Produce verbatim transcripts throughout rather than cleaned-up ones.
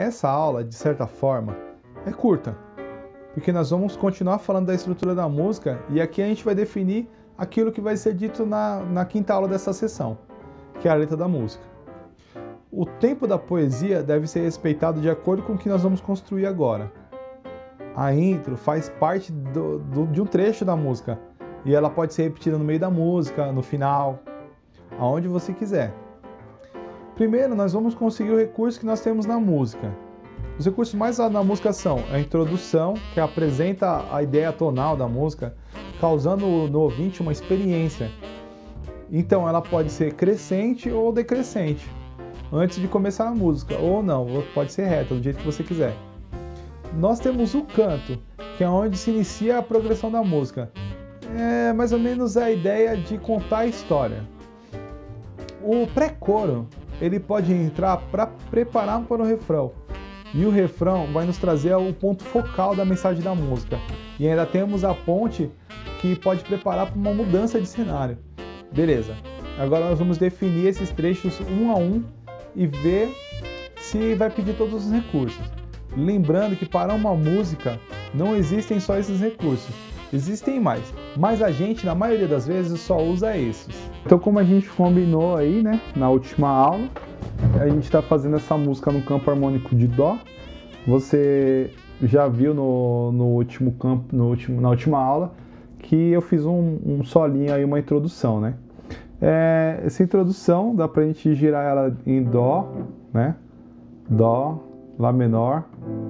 essa aula, de certa forma, é curta, porque nós vamos continuar falando da estrutura da música e aqui a gente vai definir aquilo que vai ser dito na, na quinta aula dessa sessão, que é a letra da música. O tempo da poesia deve ser respeitado de acordo com o que nós vamos construir agora. A intro faz parte do, do, de um trecho da música e ela pode ser repetida no meio da música, no final, aonde você quiser. Primeiro, nós vamos conseguir o recurso que nós temos na música. Os recursos mais usados na música são a introdução, que apresenta a ideia tonal da música, causando no ouvinte uma experiência. Então, ela pode ser crescente ou decrescente, antes de começar a música, ou não, pode ser reta, do jeito que você quiser. Nós temos o canto, que é onde se inicia a progressão da música. É mais ou menos a ideia de contar a história. O pré-coro, ele pode entrar para preparar para o refrão. E o refrão vai nos trazer o ponto focal da mensagem da música. E ainda temos a ponte que pode preparar para uma mudança de cenário. Beleza. Agora nós vamos definir esses trechos um a um e ver se vai pedir todos os recursos. Lembrando que para uma música não existem só esses recursos. Existem mais, mas a gente, na maioria das vezes, só usa esses. Então, como a gente combinou aí, né, na última aula, a gente está fazendo essa música no campo harmônico de Dó. Você já viu no, no último campo, no último, na última aula, que eu fiz um, um solinho aí, uma introdução, né? É, essa introdução dá pra gente girar ela em Dó, né? Dó, Lá menor,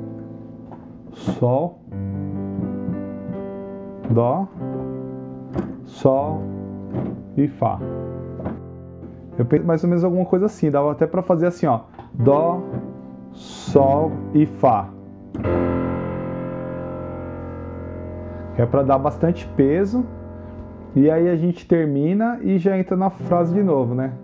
Sol, Dó, Sol e Fá. Eu pensei mais ou menos alguma coisa assim, dava até para fazer assim, ó, Dó, Sol e Fá. Que é para dar bastante peso. E aí a gente termina e já entra na frase de novo, né?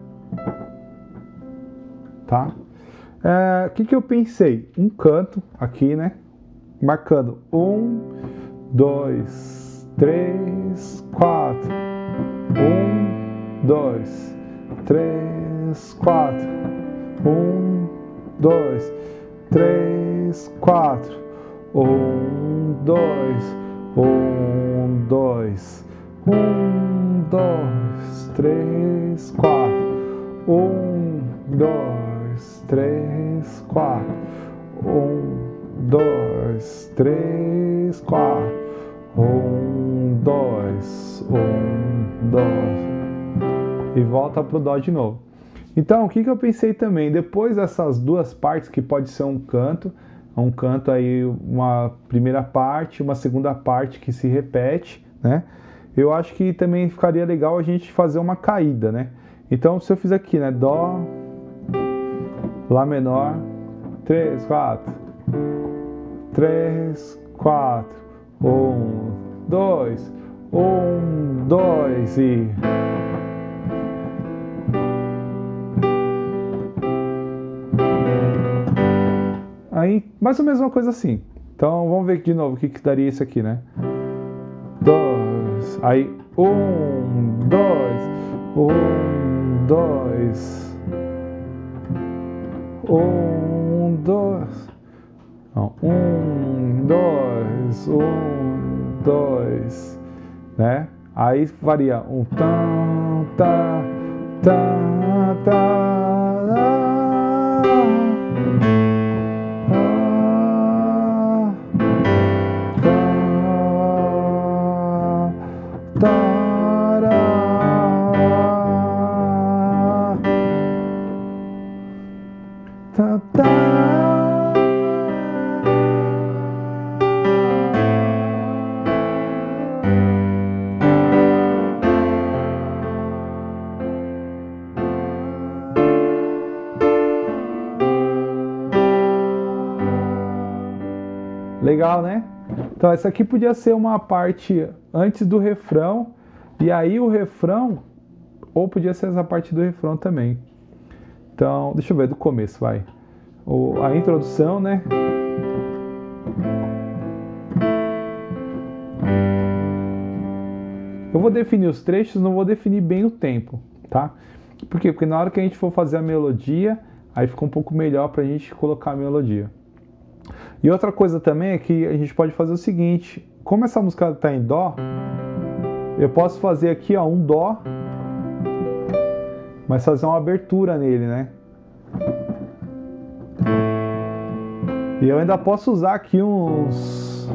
Tá? É, o que que eu pensei? Um canto aqui, né? Marcando um, dois, três, quatro. Um, dois, três, quatro. Um, dois, três, quatro. Um, dois, um, dois. Um, dois, três, quatro. Um, dois, três, quatro. Um, dois, três, quatro. Um, dois, um, dois. E volta pro Dó de novo. Então, o que que eu pensei também? Depois dessas duas partes, que pode ser um canto, um canto aí, uma primeira parte, uma segunda parte que se repete, né? Eu acho que também ficaria legal a gente fazer uma caída, né? Então, se eu fizer aqui, né? Dó, Lá menor, três, quatro, três, quatro, um, dois, um, dois e... Aí, mais ou menos uma coisa assim. Então, vamos ver de novo o que que daria isso aqui, né? Dois, aí, um, dois, um, dois, um, dois, não, um, dois, um, dois, né? Aí varia um tam, tá, tá, tá, tá, tá. Legal, né? Então essa aqui podia ser uma parte antes do refrão, e aí o refrão, ou podia ser essa parte do refrão também. Então, deixa eu ver do começo, vai. O, a introdução, né? Eu vou definir os trechos, não vou definir bem o tempo, tá? Por quê? Porque na hora que a gente for fazer a melodia, Aí fica um pouco melhor para a gente colocar a melodia. E outra coisa também é que a gente pode fazer o seguinte, como essa música está em Dó, eu posso fazer aqui ó, um Dó, mas fazer uma abertura nele, né? E eu ainda posso usar aqui uns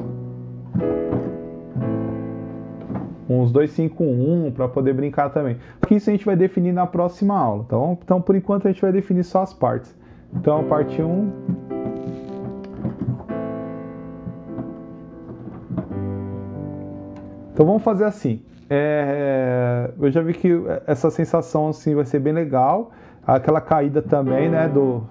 uns dois, cinco, um para poder brincar também. Porque isso a gente vai definir na próxima aula, tá bom? Então por enquanto a gente vai definir só as partes. Então parte um. Então vamos fazer assim. É, eu já vi que essa sensação assim vai ser bem legal. Aquela caída também, né? Do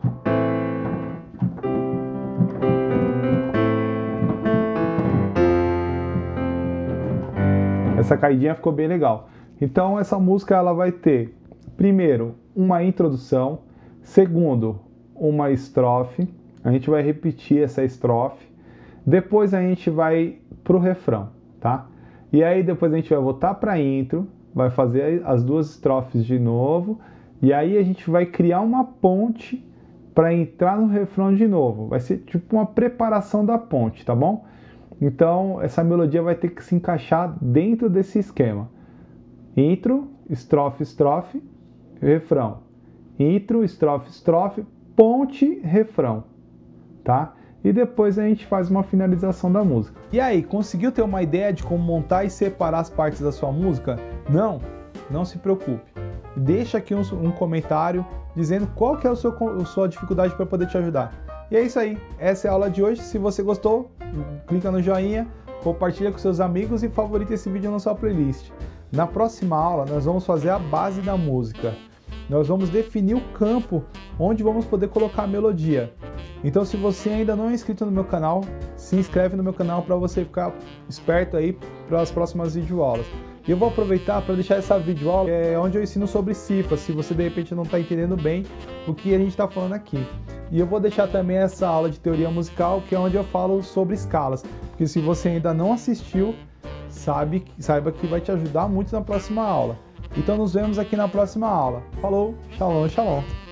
essa caidinha ficou bem legal. Então essa música ela vai ter, primeiro, uma introdução, segundo, uma estrofe. A gente vai repetir essa estrofe. Depois a gente vai pro refrão, tá? E aí depois a gente vai voltar para a intro, vai fazer as duas estrofes de novo, e aí a gente vai criar uma ponte para entrar no refrão de novo. Vai ser tipo uma preparação da ponte, tá bom? Então essa melodia vai ter que se encaixar dentro desse esquema. Intro, estrofe, estrofe, refrão. Intro, estrofe, estrofe, ponte, refrão, tá? E depois a gente faz uma finalização da música. E aí, conseguiu ter uma ideia de como montar e separar as partes da sua música? Não? Não se preocupe. Deixa aqui um, um comentário dizendo qual que é a sua, a sua dificuldade para poder te ajudar. E é isso aí. Essa é a aula de hoje. Se você gostou, clica no joinha, compartilha com seus amigos e favorita esse vídeo na sua playlist. Na próxima aula, nós vamos fazer a base da música. Nós vamos definir o campo onde vamos poder colocar a melodia. Então, se você ainda não é inscrito no meu canal, se inscreve no meu canal para você ficar esperto aí para as próximas videoaulas. E eu vou aproveitar para deixar essa videoaula é, onde eu ensino sobre cifras, se você de repente não está entendendo bem o que a gente está falando aqui. E eu vou deixar também essa aula de teoria musical, que é onde eu falo sobre escalas. Porque se você ainda não assistiu, sabe, saiba que vai te ajudar muito na próxima aula. Então nos vemos aqui na próxima aula. Falou, shalom, shalom.